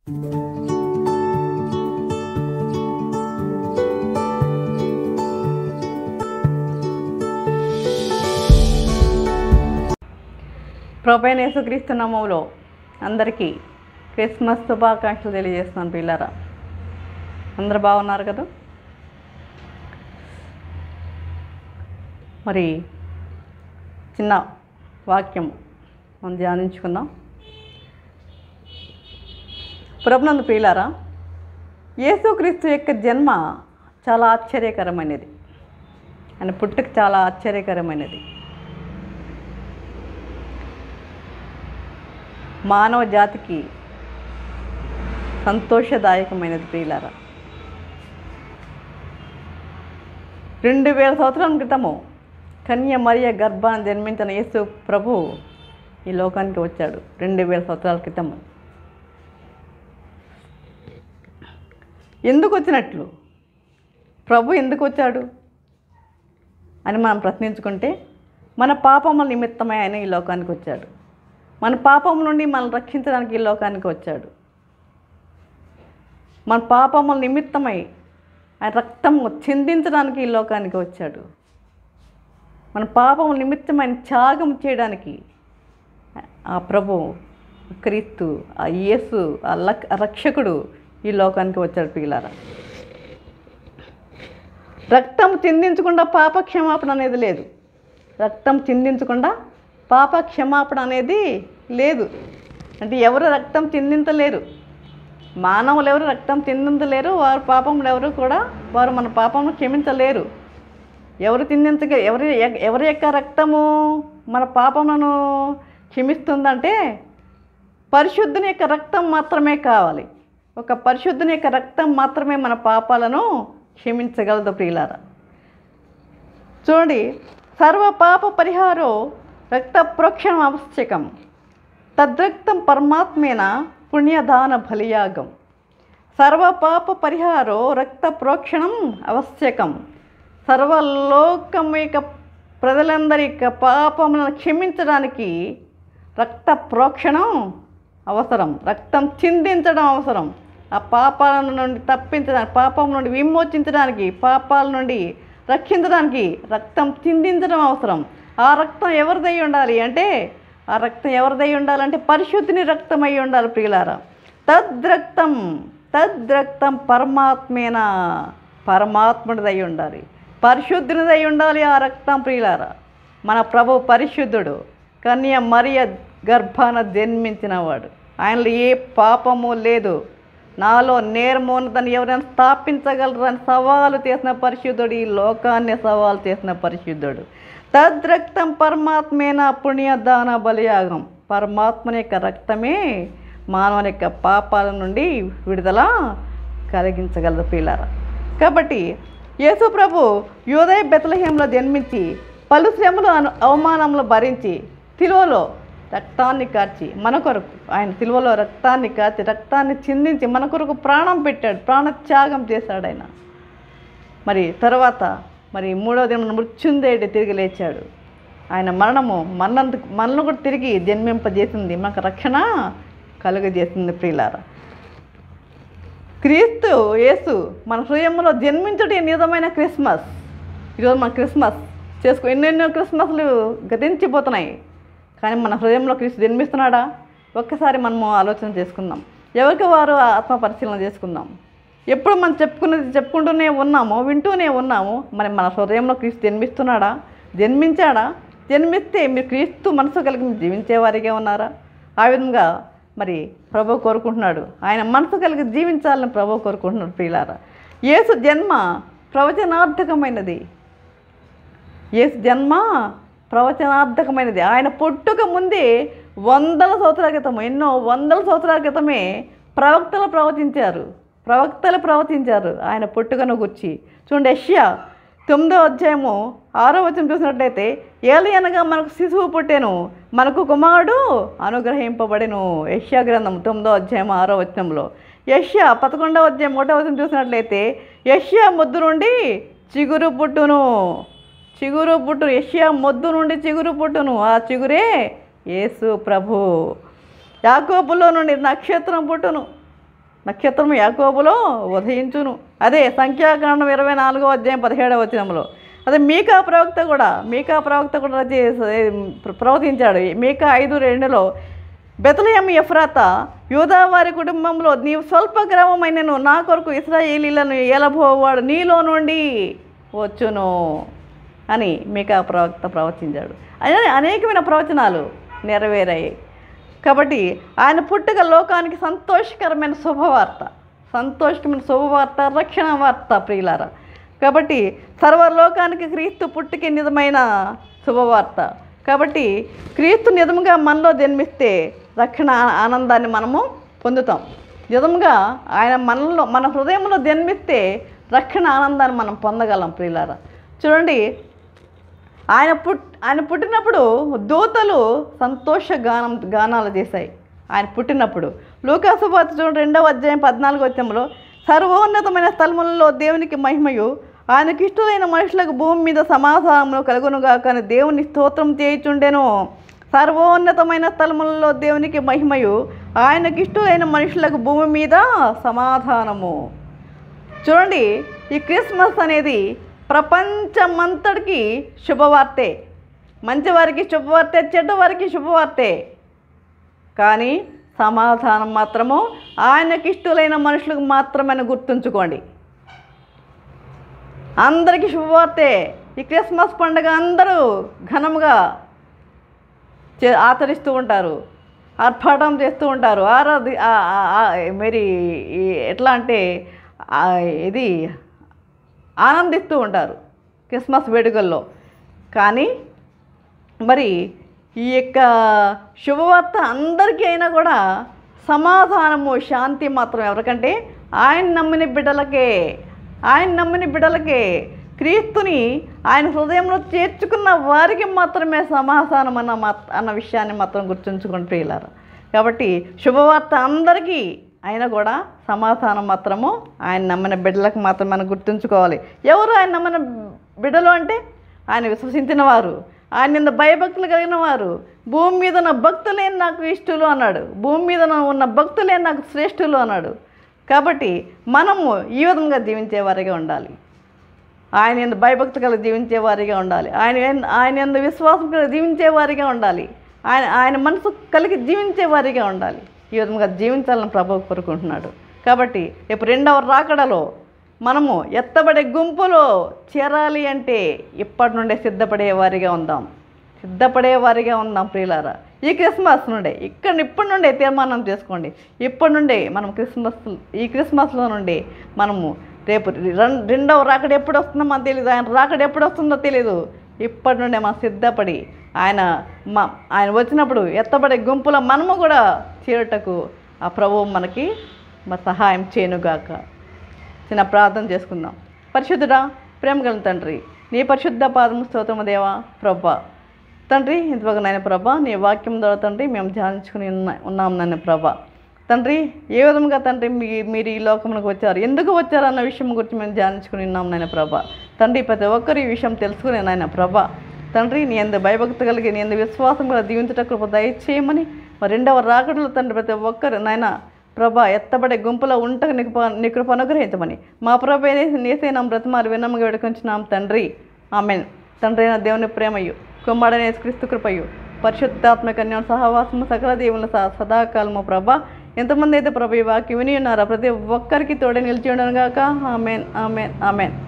ప్రభువైన యేసుక్రీస్తు నామములో అందరికీ క్రిస్మస్ శుభాకాంక్షలు తెలియజేస్తున్నాను పిల్లారా. అందరు బాగున్నారు కదా? మరి చిన్న వాక్యం మనం ధ్యానించుకుందాం. ప్రభునందు పిల్లారా, యేసుక్రీస్తు యొక్క జన్మ చాలా ఆశ్చర్యకరమైనది. ఆయన పుట్టుక చాలా ఆశ్చర్యకరమైనది. మానవ జాతికి సంతోషదాయకమైనది ప్రియులారా. 2000 సంవత్సరాల క్రితము కన్య మరియ గర్భాన్ని జన్మించిన యేసు ప్రభు ఈ లోకానికి వచ్చాడు. 2000 సంవత్సరాల క్రితము ఎందుకు వచ్చినట్లు, ప్రభు ఎందుకు వచ్చాడు అని మనం ప్రశ్నించుకుంటే, మన పాపముల నిమిత్తమై ఆయన ఈ లోకానికి వచ్చాడు. మన పాపం నుండి మనల్ని రక్షించడానికి ఈ లోకానికి వచ్చాడు. మన పాపముల నిమిత్తమై ఆయన రక్తము చిందించడానికి ఈ లోకానికి వచ్చాడు. మన పాపముల నిమిత్తమైన త్యాగం చేయడానికి ఆ ప్రభు క్రీస్తు, ఆ యేసు, ఆ రక్షకుడు ఈ లోకానికి వచ్చాడు పిల్లారా. రక్తం చిందించకుండా పాప క్షమాపణ అనేది లేదు. రక్తం చిందించకుండా పాప క్షమాపణ అనేది లేదు. అంటే ఎవరు రక్తం చిందించలేరు, మానవులు ఎవరు రక్తం చిందించలేరు. వారు పాపములు ఎవరు కూడా వారు మన పాపమును క్షమించలేరు. ఎవరి యొక్క రక్తము మన పాపములను క్షమిస్తుందంటే పరిశుద్ధుని యొక్క రక్తం మాత్రమే కావాలి. ఒక పరిశుద్ధుని యొక్క రక్తం మాత్రమే మన పాపాలను క్షమించగలదు ప్రియులారా. చూడండి, సర్వ పాప పరిహారో రక్త ప్రోక్షణం ఆవశ్యకం, తద్రక్తం పరమాత్మేన పుణ్యదాన బలియాగం. సర్వ పాప పరిహారో రక్త ప్రోక్షణం ఆవశ్యకం. సర్వలోకం యొక్క ప్రజలందరి యొక్క పాపములను క్షమించడానికి రక్త ప్రోక్షణం అవసరం, రక్తం చిందించడం అవసరం. ఆ పాపాల నుండి తప్పించడానికి, పాపం నుండి విమోచించడానికి, పాపాల నుండి రక్షించడానికి రక్తం చిందించడం అవసరం. ఆ రక్తం ఎవరిదై ఉండాలి అంటే, ఆ రక్తం ఎవరిదై ఉండాలంటే పరిశుద్ధిని రక్తం అయి ఉండాలి ప్రియులారా. తద్రక్తం పరమాత్మేన, పరమాత్ముడిదై ఉండాలి, పరిశుద్ధినిదై ఉండాలి ఆ రక్తం ప్రియులారా. మన ప్రభు పరిశుద్ధుడు, కన్య మరియ గర్భాన జన్మించినవాడు. ఆయనలో ఏ పాపము లేదు. నాలో నేర్మోనతను ఎవరైనా స్థాపించగలరు అని సవాలు చేసిన పరిశుద్ధుడు, ఈ లోకాన్ని సవాలు చేసిన పరిశుద్ధుడు. తద్రక్తం పరమాత్మేన పుణ్యదాన బలియాగం. పరమాత్మని యొక్క రక్తమే మానవుని యొక్క పాపాల నుండి విడుదల కలిగించగలదు పిల్లారా. కాబట్టి యేసు ప్రభు యూదయ బెత్లెహేంలో జన్మించి పలు శ్రమలు అవమానములు భరించి సిలువలో రక్తాన్ని కార్చి మన కొరకు, ఆయన సిలువలో రక్తాన్ని కార్చి రక్తాన్ని చిందించి మన కొరకు ప్రాణం పెట్టాడు, ప్రాణత్యాగం చేశాడు ఆయన. మరి తర్వాత మరి 3వ దినం మృత్యుంజయుడు తిరిగి లేచాడు. ఆయన మరణము మనల్ని కూడా తిరిగి జన్మింపజేసింది, మనకు రక్షణ కలుగజేసింది ప్రియులారా. క్రీస్తు యేసు మన హృదయంలో జన్మించడం నిజమైన క్రిస్మస్. ఈరోజు మన క్రిస్మస్ ఎన్నెన్నో క్రిస్మస్లు గతించిపోతున్నాయి, కానీ మన హృదయంలో క్రీస్తు జన్మిస్తున్నాడా? ఒక్కసారి మనము ఆలోచన చేసుకుందాం. ఎవరికి వారు ఆత్మ పరిశీలన చేసుకుందాం. ఎప్పుడు మనం చెప్పుకుంటూనే ఉన్నాము, వింటూనే ఉన్నాము. మరి మన హృదయంలో క్రీస్తు జన్మిస్తున్నాడా? జన్మించాడా? జన్మిస్తే మీరు క్రీస్తు మనసు కలిగి జీవించేవారిగా ఉన్నారా? ఆ విధంగా మరి ప్రభు కోరుకుంటున్నాడు. ఆయన మనసు కలిగి జీవించాలని ప్రభు కోరుకుంటున్నాడు ప్రియులారా. యేసు జన్మ ప్రవచనార్థకమైనది. యేసు జన్మ ప్రవచనార్థకమైనది. ఆయన పుట్టుక ముందే 100 సంవత్సరాల క్రితం, ఎన్నో 100 సంవత్సరాల క్రితమే ప్రవక్తలు ప్రవచించారు ఆయన పుట్టుకను గురించి. చూడండి, యెషయా 9వ అధ్యాయము 6వ వచనం చూసినట్లయితే, ఏలియనగా మనకు శిశువు పుట్టెను, మనకు కుమారుడు అనుగ్రహింపబడెను. యెషయా గ్రంథం 9వ అధ్యాయం 6వ వచనంలో. యెషయా 11వ అధ్యాయం 1వ వచనం చూసినట్లయితే, యెషయా మొద్దు నుండి చిగురు పుట్టును. యెషయా మొద్దు నుండి చిగురు పుట్టును. ఆ చిగురే యేసు ప్రభు. యాకోబులో నుండి నక్షత్రం పుట్టును. నక్షత్రం యాకోబులో ఉదయించును. అదే సంఖ్యాకాండం 24వ అధ్యాయం 17వ వచనంలో. అదే మీకా ప్రవక్త కూడా ప్రవచించాడు. మీకా 5:2లో బెత్లెహేము ఎఫ్రాతా యూదా వారి కుటుంబంలో నీవు స్వల్ప గ్రామమైనను నా కొరకు ఇశ్రాయేలీలను ఏలబోవాడు నీలో నుండి వచ్చును అని మీకా ప్రవక్త ప్రవచించాడు. అనేకమైన ప్రవచనాలు నెరవేరాయి. కాబట్టి ఆయన పుట్టుక లోకానికి సంతోషకరమైన శుభవార్త, రక్షణ వార్త ప్రియులారా. కాబట్టి సర్వలోకానికి క్రీస్తు పుట్టుకి నిజమైన శుభవార్త. కాబట్టి క్రీస్తు నిజంగా మనలో జన్మిస్తే రక్షణ ఆనందాన్ని మనము పొందుతాం. నిజంగా ఆయన మన హృదయంలో జన్మిస్తే రక్షణ ఆనందాన్ని మనం పొందగలం ప్రియులారా. చూడండి, ఆయన పుట్టినప్పుడు దూతలు సంతోష గానాలు చేశాయి. ఆయన పుట్టినప్పుడు లూకా సువార్త చూడండి 2వ అధ్యాయం 14వ వచనంలో సర్వోన్నతమైన స్థలములలో దేవునికి మహిమయు ఆయనకి ఇష్టమైన మనుషులకు భూమి మీద సమాధానములు కలుగునుగాక అని దేవుని స్తోత్రం చేయుచుండెను. సర్వోన్నతమైన స్థలములలో దేవునికి మహిమయు ఆయనకి ఇష్టమైన మనుషులకు భూమి మీద సమాధానము. చూడండి, ఈ క్రిస్మస్ అనేది ప్రపంచమంతటికి శుభవార్తే. మంచివారికి శుభవార్తే, చెడ్డవారికి శుభవార్తే. కానీ సమాధానం మాత్రము ఆయనకి ఇష్టమైన మనుషులకు మాత్రమే గుర్తుంచుకోండి. అందరికీ శుభవార్తే. ఈ క్రిస్మస్ పండుగ అందరూ ఘనముగా ఆచరిస్తూ ఉంటారు, ఆర్భాటం చేస్తూ ఉంటారు, మరి ఎట్లా అంటే ఇది ఆనందిస్తూ ఉంటారు క్రిస్మస్ వేడుకల్లో. కానీ మరి ఈ యొక్క శుభవార్త అందరికీ అయినా కూడా సమాధానము, శాంతి మాత్రం ఎవరికంటే ఆయన నమ్మిన బిడ్డలకే క్రీస్తుని ఆయన హృదయంలో చేర్చుకున్న వారికి మాత్రమే సమాధానం అన్న విషయాన్ని మాత్రం గుర్తుంచుకోండి ప్రియులారా. కాబట్టి శుభవార్త అందరికీ అయినా కూడా సమాధానం మాత్రము ఆయన నమ్మిన బిడ్డలకు మాత్రం మనం గుర్తుంచుకోవాలి. ఎవరు ఆయన నమ్మిన బిడ్డలు అంటే ఆయన విశ్వసించిన వారు, ఆయన భయభక్తులు కలిగిన వారు. భూమి మీద ఉన్న భక్తులే నాకు ఇష్టలు అన్నాడు, భూమి మీద ఉన్న భక్తులే నాకు శ్రేష్ఠులు అన్నాడు. కాబట్టి మనము ఈ విధంగా జీవించేవారిగా ఉండాలి. ఆయన ఎందు భయభక్తి కలిగి జీవించేవారిగా ఉండాలి. ఆయన ఎందు విశ్వాసం కలిగి జీవించేవారిగా ఉండాలి. ఆయన మనసు కలిగి జీవించేవారిగా ఉండాలి. ఈ విధంగా జీవించాలని ప్రభువు కోరుకుంటున్నాడు. కాబట్టి రేపు 2వ రాకడలో మనము ఎత్తబడే గుంపులో చేరాలి అంటే ఇప్పటి నుండే సిద్ధపడేవారిగా ఉందాం ప్రియులారా. ఈ క్రిస్మస్ నుండే ఇప్పటి నుండే తీర్మానం చేసుకోండి. ఇప్పటి నుండే మనం ఈ క్రిస్మస్లో నుండి మనము రేపు 2వ రాకడ ఎప్పుడు వస్తుందో మనకు తెలియదు, ఆయన రాకడ ఎప్పుడు వస్తుందో తెలియదు. ఇప్పటి నుండే మనం సిద్ధపడి ఆయన వచ్చినప్పుడు ఎత్తబడే గుంపులో మనము కూడా చేరుటకు ఆ ప్రభువు మనకి సహాయం చేయనుగాక. చిన్న ప్రార్థన చేసుకుందాం. పరిశుద్ధుడా, ప్రేమ కలిగిన తండ్రి, నీ పరిశుద్ధ పాదము స్తోత్రము దేవా ప్రభా. తండ్రి, ఇంతవరకు నాయన ప్రభా నీ వాక్యం ద్వారా తండ్రి మేము ధ్యానించుకుని ఉన్నాం నాయన ప్రభా. తండ్రి, ఏ విధంగా తండ్రి మీరు ఈ లోకమునకు వచ్చారు, ఎందుకు వచ్చారు అన్న విషయం గురించి మేము ధ్యానించుకుని ఉన్నాం నాయన ప్రభా. తండ్రి, ప్రతి ఒక్కరు ఈ విషయం తెలుసుకునే నాయన ప్రభా. తండ్రి, నీ ఎందు భయభక్తి కలిగి నీ ఎందు విశ్వాసం కలిగి జీవించట కృప దయచేయమని, మరి 2వ రాకడలో తండ్రి ప్రతి ఒక్కరు నాయన ప్రభా ఎత్తబడే గుంపులో ఉంటకు నీ కృప అనుగ్రహించమని మా ప్రభు నేసే నా బ్రతమారు విన్నమ్మగా వేడుకొంచున్నాం తండ్రి. ఆమెన్. తండ్రి అయిన దేవుని ప్రేమయు, కుమారుడైన యేసుక్రీస్తు కృపయు, పరిశుద్ధాత్మక అన్యోన్య సహవాసము సకల దేవుని సదాకాలము ప్రభా. ఎంతమంది అయితే ప్రభు ఈ వాక్యం విని ఉన్నారో ప్రతి ఒక్కరికి తోడే నిలిచి ఉండను గాక. Amen, amen, amen.